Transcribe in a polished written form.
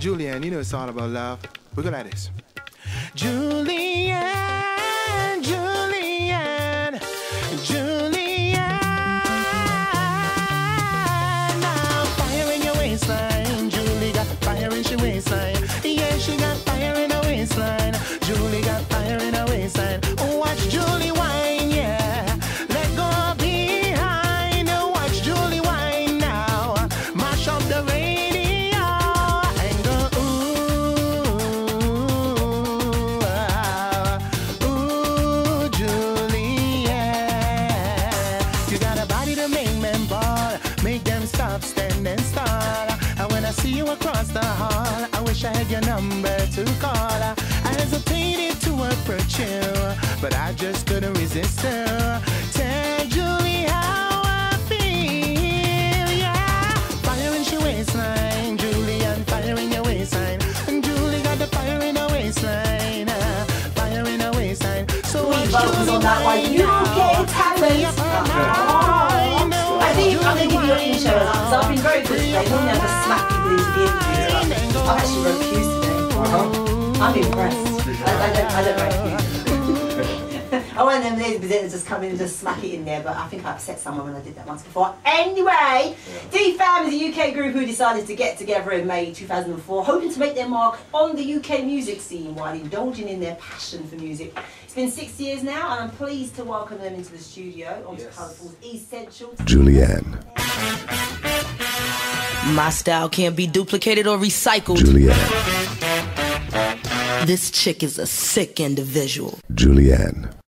Julianne, you know it's all about love. We go like this. Julianne, Julianne, Julianne. Now fire in your waistline. Julie got fire in her waistline. Yeah, she got fire in her waistline. Julie got fire in her waistline. Watch Julie wine, yeah. Let go behind. Watch Julie wine now. Mash up the radio and go ooh, Julie, yeah. You got a body to make men ball, make them stop, stand and stall. And when I see you across the hall, I wish I had your number to call. I hesitated to approach you, but I just couldn't resist her. Tell Julie how I feel, yeah. Fire in your waistline, Julie, and fire in your waistline. And Julie got the fire in her waistline, fire in her waistline. So we vote on that one. UK talent. I think I'm going to give you an intro because I've been very good today. Normally I just smack people into the interview. I've actually wrote cues today. I'm impressed. I don't write cues. I want them days presenters just come in and just smack it in there, but I think I upset someone when I did that once before. Anyway, D-Fam is a UK group who decided to get together in May 2004, hoping to make their mark on the UK music scene while indulging in their passion for music. It's been 6 years now, and I'm pleased to welcome them into the studio onto Colourful's Essential. Julianne. My style can't be duplicated or recycled. Julianne. This chick is a sick individual. Julianne.